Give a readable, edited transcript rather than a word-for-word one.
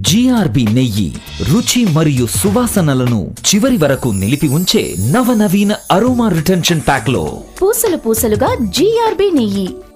GRB నెయ్యి రుచి మరియు సువాసనలను చివరి వరకు నిలిపి ఉంచే నవనవీన అరోమా రిటెన్షన్ ప్యాక్ లో పూసలు పూసలుగా జిఆర్బి నెయ్యి.